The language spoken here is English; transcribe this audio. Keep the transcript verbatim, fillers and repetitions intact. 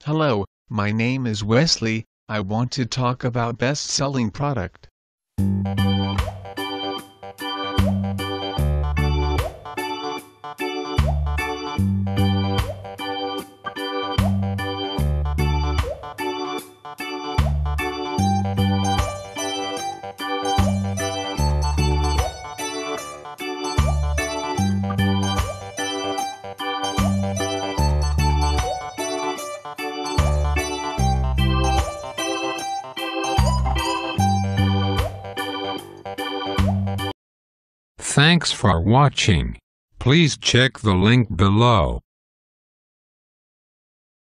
Hello, my name is Wesley. I want to talk about best-selling product. Thanks for watching. Please check the link below.